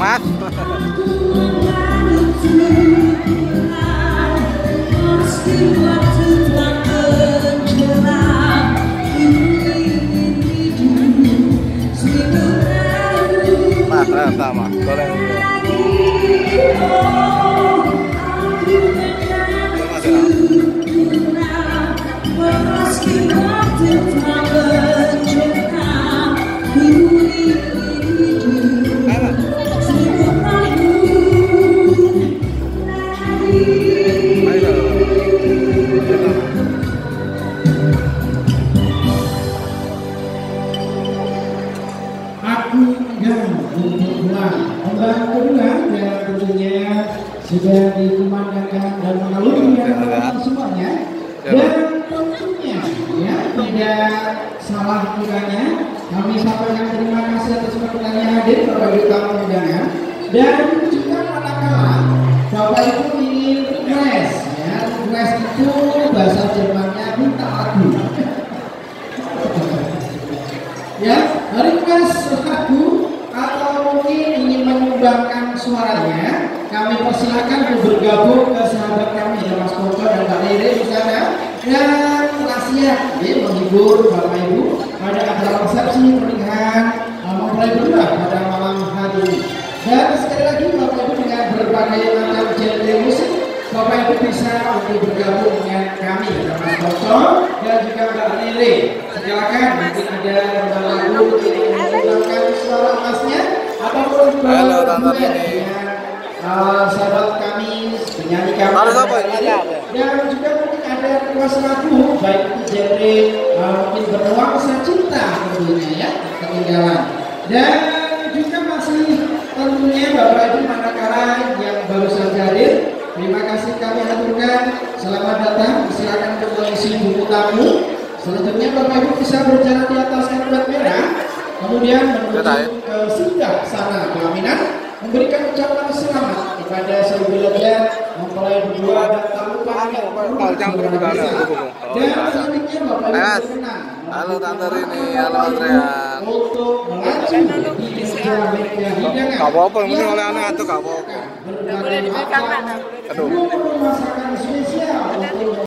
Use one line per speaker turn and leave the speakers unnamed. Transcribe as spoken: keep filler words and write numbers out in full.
Mas. Mas, sama. Boleh.
Aku enggan untuk pulang. Kembang kedua yang tentunya sudah dikumandangkan dan mengalami yang semuanya. Dan tentunya ya tidak salah kiranya kami sampaikan terima kasih atas perkenalan hadir Bapak Ibu tamu undangan. Dan juga manakala Bapak Ibu ingin request ya, request itu bahasa Jermannya minta lagu. Ya, request lagu atau mungkin ingin menyumbangkan suaranya, kami persilakan untuk bergabung ke sahabat kami ya Mas Koko dan Mbak Rere di sana dan nasihat ya, menghibur Bapak Ibu pada acara resepsi pernikahan mempelai berdua pada malam hari ini. Dan sekali lagi Bapak Ibu dengan berbagai macam genre musik, Bapak Ibu bisa untuk bergabung dengan kami ya Mas Koko dan juga Mbak Rere. Silakan mungkin ada lagu yang menggunakan suara emasnya ataupun
Halo, Tante Rini.
Uh, sahabat kami, penyanyi kami
Halo, apa?
Dan juga mungkin ada request lagu baik itu genre uh, mungkin bernuansa cinta tentunya ya ketinggalan. Dan juga masih tentunya Bapak Ibu manakala yang baru saja hadir, terima kasih kami aturkan, selamat datang, silakan untuk mengisi buku tamu. Selanjutnya Bapak Ibu bisa berjalan di atas karpet merah, kemudian menuju ke singgah sana pelaminan, memberikan ucapan selamat kepada sebelumnya mempelai berdua dan tamu panggil dan selanjutnya Bapak Ibu berkenan.
Halo Tante Rini, halo Adrian.
Untuk melaju di meja meja hidangan.
Gak apa-apa, ini oleh anak itu gak apa-apa.
Berbagai macam masakan spesial untuk